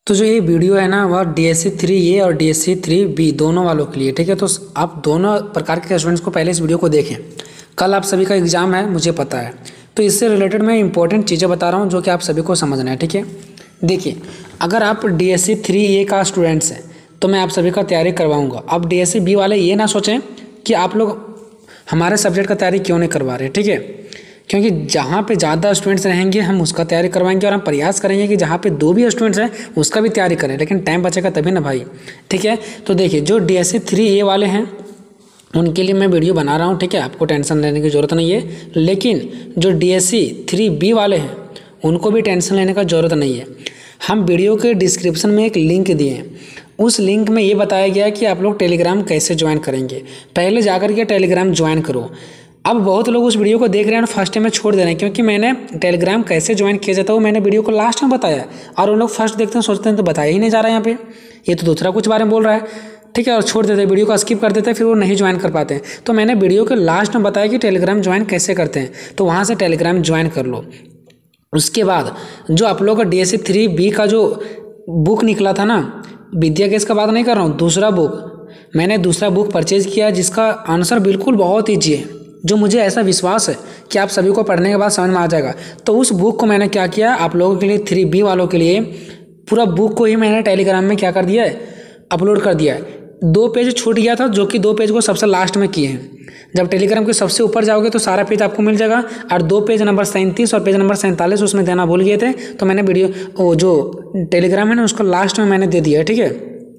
तो जो ये वीडियो है ना वह DSC 3A और DSC 3B दोनों वालों के लिए, ठीक है। तो आप दोनों प्रकार के स्टूडेंट्स को पहले इस वीडियो को देखें। कल आप सभी का एग्ज़ाम है, मुझे पता है, तो इससे रिलेटेड मैं इंपॉर्टेंट चीज़ें बता रहा हूँ जो कि आप सभी को समझना है, ठीक है। देखिए, अगर आप DSC 3A का स्टूडेंट्स हैं तो मैं आप सभी का तैयारी करवाऊँगा। अब DSC B वाले ये ना सोचें कि आप लोग हमारे सब्जेक्ट का तैयारी क्यों नहीं करवा रहे, ठीक है, क्योंकि जहाँ पे ज़्यादा स्टूडेंट्स रहेंगे हम उसका तैयारी करवाएंगे और हम प्रयास करेंगे कि जहाँ पे दो भी स्टूडेंट्स हैं उसका भी तैयारी करें, लेकिन टाइम बचेगा तभी ना भाई, ठीक है। तो देखिए, जो DSC 3A वाले हैं उनके लिए मैं वीडियो बना रहा हूँ, ठीक है, आपको टेंशन लेने की ज़रूरत नहीं है। लेकिन जो DSC 3B वाले हैं उनको भी टेंशन लेने का ज़रूरत नहीं है। हम वीडियो के डिस्क्रिप्शन में एक लिंक दिए हैं, उस लिंक में ये बताया गया है कि आप लोग टेलीग्राम कैसे ज्वाइन करेंगे। पहले जाकर के टेलीग्राम ज्वाइन करो। अब बहुत लोग उस वीडियो को देख रहे हैं और फर्स्ट टाइम में छोड़ दे रहे हैं, क्योंकि मैंने टेलीग्राम कैसे ज्वाइन किया जाता है वो मैंने वीडियो को लास्ट में बताया, और उन लोग फर्स्ट देखते हैं सोचते हैं तो बताया ही नहीं जा रहा है यहाँ पे, ये तो दूसरा कुछ बारे में बोल रहा है, ठीक है, और छोड़ देते हैं, वीडियो को स्किप कर देते हैं, फिर वो नहीं ज्वाइन कर पाते हैं। तो मैंने वीडियो के लास्ट में बताया कि टेलीग्राम ज्वाइन कैसे करते हैं, तो वहाँ से टेलीग्राम ज्वाइन कर लो। उसके बाद जो आप लोग का DSC 3B का जो बुक निकला था ना, विद्या केस का बात नहीं कर रहा हूँ, दूसरा बुक, मैंने दूसरा बुक परचेज़ किया जिसका आंसर बिल्कुल बहुत ईजी है, जो मुझे ऐसा विश्वास है कि आप सभी को पढ़ने के बाद समझ में आ जाएगा। तो उस बुक को मैंने क्या किया, आप लोगों के लिए 3B वालों के लिए पूरा बुक को ही मैंने टेलीग्राम में क्या कर दिया है, अपलोड कर दिया है। 2 पेज छूट गया था, जो कि 2 पेज को सबसे लास्ट में किए हैं। जब टेलीग्राम के सबसे ऊपर जाओगे तो सारा पेज आपको मिल जाएगा, और 2 पेज नंबर 37 और पेज नंबर 47 उसमें देना भूल गए थे, तो मैंने वीडियो जो टेलीग्राम है ना उसको लास्ट में मैंने दे दिया है, ठीक है।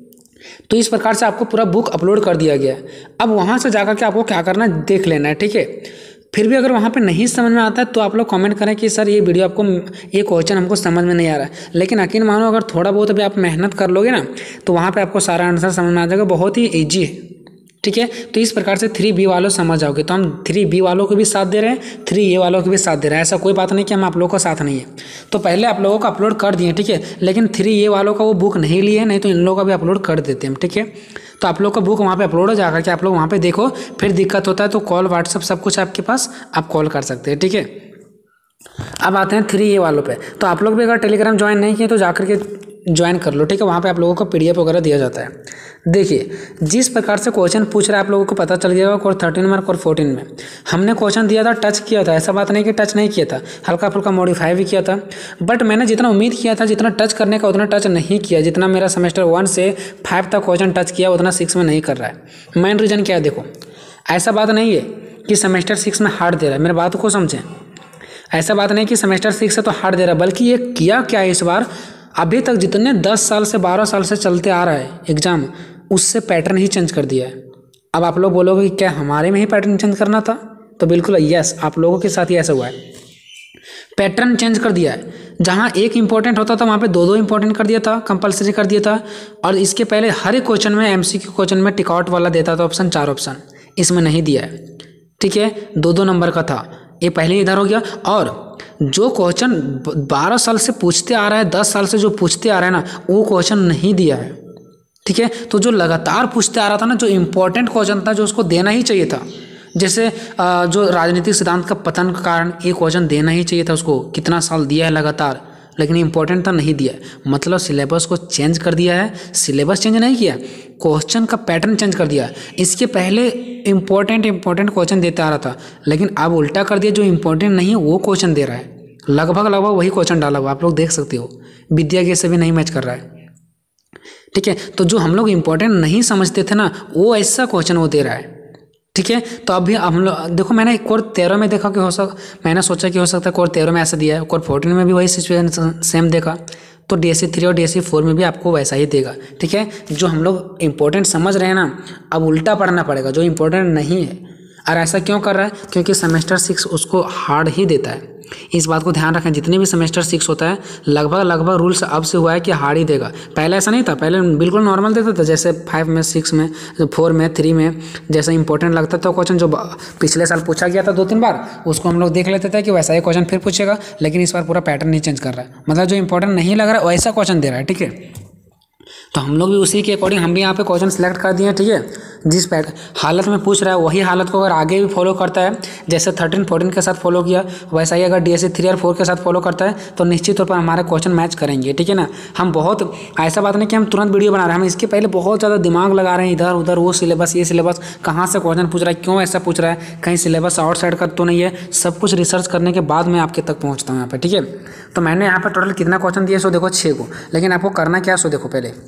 तो इस प्रकार से आपको पूरा बुक अपलोड कर दिया गया है। अब वहाँ से जाकर के आपको क्या करना है देख लेना है, ठीक है। फिर भी अगर वहाँ पे नहीं समझ में आता है तो आप लोग कमेंट करें कि सर ये वीडियो आपको, ये क्वेश्चन हमको समझ में नहीं आ रहा है। लेकिन यकीन मानो, अगर थोड़ा बहुत अभी आप मेहनत कर लोगे ना तो वहाँ पे आपको सारा आंसर समझ में आ जाएगा, बहुत ही ईजी है, ठीक है। तो इस प्रकार से 3B वालों समझ जाओगे। तो हम 3B वालों को भी साथ दे रहे हैं, 3A वालों को भी साथ दे रहे हैं, ऐसा कोई बात नहीं कि हम आप लोगों का साथ नहीं है। तो पहले आप लोगों को अपलोड कर दिए, ठीक है, लेकिन 3A वालों का वो बुक नहीं लिए, नहीं तो इन लोगों का भी अपलोड कर देते हैं, ठीक है। तो आप लोग का बुक वहाँ पे अपलोड हो जाकर के आप लोग वहाँ पे देखो, फिर दिक्कत होता है तो कॉल व्हाट्सअप सब कुछ आपके पास, आप कॉल कर सकते हैं, ठीक है। अब आते हैं 3A वालों पे। तो आप लोग भी अगर टेलीग्राम ज्वाइन नहीं किए तो जाकर के ज्वाइन कर लो, ठीक है। वहाँ पे आप लोगों को PDF वगैरह दिया जाता है। देखिए, जिस प्रकार से क्वेश्चन पूछ रहा है आप लोगों को पता चल गया कोर 13 में और कोर 14 में हमने क्वेश्चन दिया था, टच किया था, ऐसा बात नहीं कि टच नहीं किया था, हल्का फुल्का मॉडिफाई भी किया था। बट मैंने जितना उम्मीद किया था, जितना टच करने का उतना टच नहीं किया। जितना मेरा सेमेस्टर 1 से 5 तक क्वेश्चन टच किया उतना 6 में नहीं कर रहा है। मेन रीज़न क्या है, देखो, ऐसा बात नहीं है कि सेमेस्टर 6 में हार्ड दे रहा है, मेरे बात को समझें। ऐसा बात नहीं कि सेमेस्टर 6 से तो हार्ड दे रहा है, बल्कि ये किया क्या है इस बार, अभी तक जितने 10 साल से 12 साल से चलते आ रहा है एग्जाम, उससे पैटर्न ही चेंज कर दिया है। अब आप लोग बोलोगे कि क्या हमारे में ही पैटर्न चेंज करना था, तो बिल्कुल यस, आप लोगों के साथ ही ऐसा हुआ है, पैटर्न चेंज कर दिया है। जहाँ एक इंपॉर्टेंट होता था वहाँ पे 2-2 इंपॉर्टेंट कर दिया था, कंपलसरी कर दिया था। और इसके पहले हर एक क्वेश्चन में, MCQ क्वेश्चन में टिकआउट वाला देता था ऑप्शन, 4 ऑप्शन, इसमें नहीं दिया है, ठीक है। 2-2 नंबर का था, ये पहले इधर हो गया। और जो क्वेश्चन 12 साल से पूछते आ रहा है, 10 साल से जो पूछते आ रहा है ना, वो क्वेश्चन नहीं दिया है, ठीक है। तो जो लगातार पूछते आ रहा था ना, जो इम्पोर्टेंट क्वेश्चन था, जो उसको देना ही चाहिए था, जैसे जो राजनीतिक सिद्धांत का पतन का कारण, ये क्वेश्चन देना ही चाहिए था उसको, कितना साल दिया है लगातार, लेकिन इम्पोर्टेंट था, नहीं दिया। मतलब सिलेबस को चेंज कर दिया है, सिलेबस चेंज नहीं किया, क्वेश्चन का पैटर्न चेंज कर दिया। इसके पहले इम्पोर्टेंट क्वेश्चन देता आ रहा था, लेकिन अब उल्टा कर दिया, जो इम्पोर्टेंट नहीं है वो क्वेश्चन दे रहा है, लगभग वही क्वेश्चन डाला हुआ, आप लोग देख सकते हो, विद्या के से भी नहीं मैच कर रहा है, ठीक है। तो जो हम लोग इम्पोर्टेंट नहीं समझते थे ना, वो ऐसा क्वेश्चन वो दे रहा है, ठीक है। तो अभी हम लोग देखो, मैंने कोर 13 में देखा कि मैंने सोचा कि हो सकता है कोर 13 में ऐसा दिया है, कोर 14 में भी वही सिचुएशन सेम देखा, तो DSC 3 और DSC 4 में भी आपको वैसा ही देगा, ठीक है। जो हम लोग इंपॉर्टेंट समझ रहे हैं ना, अब उल्टा पढ़ना पड़ेगा जो इंपॉर्टेंट नहीं है। और ऐसा क्यों कर रहा है, क्योंकि सेमेस्टर 6 उसको हार्ड ही देता है। इस बात को ध्यान रखें, जितने भी सेमेस्टर 6 होता है लगभग रूल्स अब से हुआ है कि हार्ड ही देगा। पहले ऐसा नहीं था, पहले बिल्कुल नॉर्मल देता था, जैसे 5 में, 6 में, 4 में, 3 में जैसा इंपॉर्टेंट लगता था क्वेश्चन, जो पिछले साल पूछा गया था 2-3 बार, उसको हम लोग देख लेते थे कि वैसा ही क्वेश्चन फिर पूछेगा। लेकिन इस बार पूरा पैटर्न नहीं चेंज कर रहा है, मतलब जो इंपॉर्टेंट नहीं लग रहा है वैसा क्वेश्चन दे रहा है, ठीक है। तो हम लोग भी उसी के अकॉर्डिंग हम भी यहाँ पे क्वेश्चन सेलेक्ट कर दिए हैं, ठीक है। जिस हालत में पूछ रहा है वही हालत को अगर आगे भी फॉलो करता है, जैसे 13, 14 के साथ फॉलो किया, वैसा ही अगर DSC 3 और 4 के साथ फॉलो करता है तो निश्चित तौर पर हमारे क्वेश्चन मैच करेंगे। ठीक है ना। हम बहुत ऐसा बात नहीं कि हम तुरंत वीडियो बना रहे हैं, हम इसके पहले बहुत ज़्यादा दिमाग लगा रहे हैं, इधर उधर वो सिलेबस ये सिलेबस कहाँ से क्वेश्चन पूछ रहा है, क्यों ऐसा पूछ रहा है, कहीं सिलेबस आउटसाइड का तो नहीं है। सब कुछ रिसर्च करने के बाद मैं आपके तक पहुँचता हूँ यहाँ पर। ठीक है। तो मैंने यहाँ पर टोटल कितना क्वेश्चन दिया सो देखो 6 को, लेकिन आपको करना क्या सो देखो पहले।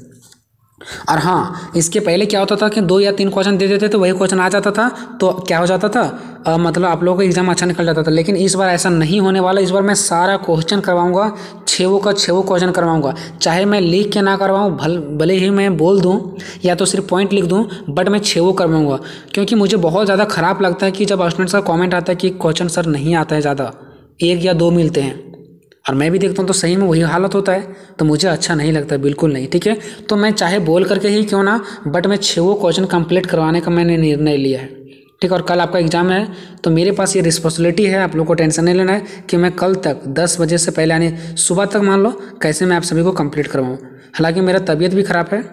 और हाँ, इसके पहले क्या होता था कि 2 या 3 क्वेश्चन दे देते तो वही क्वेश्चन आ जाता था, तो क्या हो जाता था मतलब आप लोगों का एग्जाम अच्छा निकल जाता था। लेकिन इस बार ऐसा नहीं होने वाला। इस बार मैं सारा क्वेश्चन करवाऊंगा, 6 का 6 क्वेश्चन करवाऊंगा, चाहे मैं लिख के ना करवाऊँ, भले ही मैं बोल दूँ या तो सिर्फ पॉइंट लिख दूँ, बट मैं 6 करवाऊँगा। क्योंकि मुझे बहुत ज़्यादा ख़राब लगता है कि जब स्टूडेंट्स का कॉमेंट आता है कि क्वेश्चन सर नहीं आता है, ज़्यादा 1 या 2 मिलते हैं, और मैं भी देखता हूँ तो सही में वही हालत होता है, तो मुझे अच्छा नहीं लगता, बिल्कुल नहीं। ठीक है। तो मैं चाहे बोल करके ही क्यों ना, बट मैं 6 क्वेश्चन कंप्लीट करवाने का मैंने निर्णय लिया है। ठीक है। और कल आपका एग्जाम है, तो मेरे पास ये रिस्पॉन्सिबिलिटी है, आप लोगों को टेंशन नहीं लेना है कि मैं कल तक 10 बजे से पहले यानी सुबह तक मान लो कैसे मैं आप सभी को कंप्लीट करवाऊँ। हालांकि मेरा तबीयत भी ख़राब है,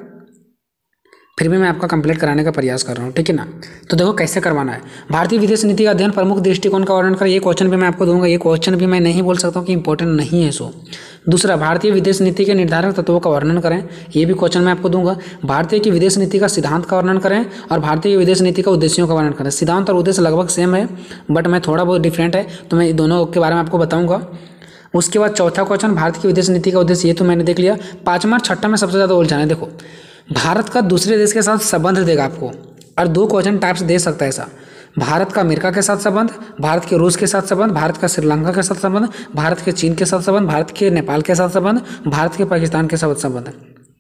फिर भी मैं आपका कंप्लीट कराने का प्रयास कर रहा हूँ। ठीक है ना। तो देखो कैसे करवाना है। भारतीय विदेश नीति का अध्ययन प्रमुख दृष्टिकोण का वर्णन कर, ये क्वेश्चन भी मैं आपको दूंगा। ये क्वेश्चन भी मैं नहीं बोल सकता हूँ कि इंपॉर्टेंट नहीं है सो। दूसरा, भारतीय विदेश नीति के निर्धारक तत्वों का वर्णन करें, ये भी क्वेश्चन मैं आपको दूंगा। भारतीय की विदेश नीति का सिद्धांत का वर्णन करें और भारतीय विदेश नीति का उद्देश्यों का वर्णन करें। सिद्धांत और उद्देश्य लगभग सेम है, बट मैं थोड़ा बहुत डिफरेंट है, तो मैं दोनों के बारे में आपको बताऊंगा। उसके बाद चौथा क्वेश्चन, भारत की विदेश नीति का उद्देश्य, ये तो मैंने देख लिया। 5वां और 6वां में सबसे ज़्यादा उलझाना है। देखो, भारत का दूसरे देश के साथ संबंध देगा आपको, और 2 क्वेश्चन टाइप्स दे सकता है ऐसा। भारत का अमेरिका के साथ संबंध, भारत के रूस के साथ संबंध, भारत का श्रीलंका के साथ संबंध, भारत के चीन के साथ संबंध, भारत के नेपाल के साथ संबंध, भारत के पाकिस्तान के साथ संबंध।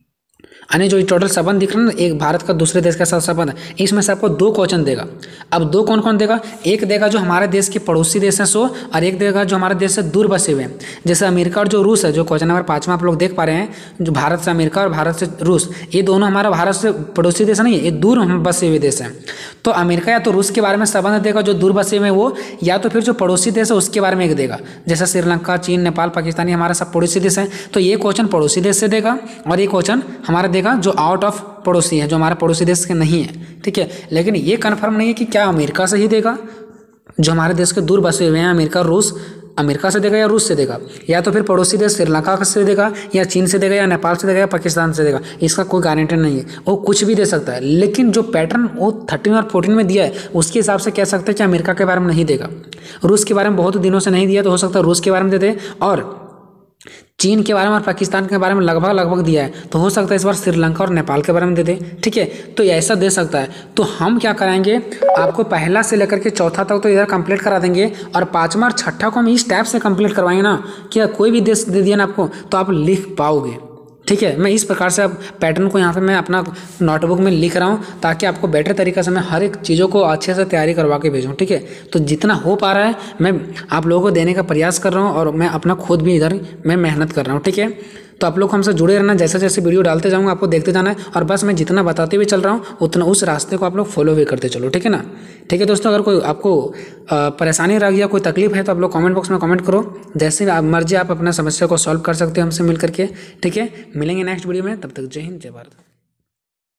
यानी जो टोटल संबंध दिख रहा है ना, एक भारत का दूसरे देश के साथ संबंध, इसमें से आपको 2 क्वेश्चन देगा। अब 2 कौन कौन देगा? एक देगा जो हमारे देश के पड़ोसी देश हैं सो, और एक देगा जो हमारे देश से दूर बसे हुए हैं, जैसे अमेरिका और जो रूस है। जो क्वेश्चन नंबर 5 में आप लोग देख पा रहे हैं, जो भारत से अमेरिका और भारत से रूस, ये दोनों हमारा भारत से पड़ोसी देश नहीं है, ये दूर बसे हुए देश हैं। तो अमेरिका या तो रूस के बारे में संबंध देगा जो दूर बसे हुए वो, या तो फिर जो पड़ोसी देश है उसके बारे में एक देगा, जैसे श्रीलंका, चीन, नेपाल, पाकिस्तान, हमारा सब पड़ोसी देश हैं। तो ये क्वेश्चन पड़ोसी देश से देगा, और ये क्वेश्चन हमारा देगा जो आउट ऑफ पड़ोसी है, जो हमारे पड़ोसी देश के नहीं है। ठीक है। लेकिन ये कंफर्म नहीं है कि क्या अमेरिका से ही देगा, जो हमारे देश के दूर बसे हुए हैं, अमेरिका, रूस, अमेरिका से देगा या रूस से देगा, या तो फिर पड़ोसी देश श्रीलंका से देगा, या चीन से देगा, या नेपाल से देगा, या पाकिस्तान से देगा। इसका कोई गारंटी नहीं है, वो कुछ भी दे सकता है। लेकिन जो पैटर्न वो 13 और 14 में दिया है, उसके हिसाब से कह सकते हैं कि अमेरिका के बारे में नहीं देगा, रूस के बारे में बहुत दिनों से नहीं दिया, तो हो सकता है रूस के बारे में दे दे, और चीन के बारे में और पाकिस्तान के बारे में लगभग दिया है, तो हो सकता है इस बार श्रीलंका और नेपाल के बारे में दे दे। ठीक है। तो ऐसा दे सकता है। तो हम क्या कराएंगे, आपको पहला से लेकर के चौथा तक तो इधर कंप्लीट करा देंगे, और 5वां और 6ठा को हम इस टाइप से कंप्लीट करवाएंगे ना कि कोई भी देश दे दिया ना आपको तो आप लिख पाओगे। ठीक है। मैं इस प्रकार से अब पैटर्न को यहाँ पे मैं अपना नोटबुक में लिख रहा हूँ, ताकि आपको बेटर तरीके से मैं हर एक चीज़ों को अच्छे से तैयारी करवा के भेजूँ। ठीक है। तो जितना हो पा रहा है मैं आप लोगों को देने का प्रयास कर रहा हूँ, और मैं अपना खुद भी इधर मैं मेहनत कर रहा हूँ। ठीक है। तो आप लोग हमसे जुड़े रहना, जैसे जैसे वीडियो डालते जाऊँगा आपको देखते जाना है, और बस मैं जितना बताते हुए चल रहा हूँ उतना उस रास्ते को आप लोग फॉलो भी करते चलो। ठीक है ना। ठीक है दोस्तों, अगर कोई आपको परेशानी रह गया, कोई तकलीफ है, तो आप लोग कमेंट बॉक्स में कमेंट करो, जैसे आप मर्जी आप अपना समस्या को सॉल्व कर सकते हो हमसे मिल करके। ठीक है। मिलेंगे नेक्स्ट वीडियो में, तब तक जय हिंद, जय भारत।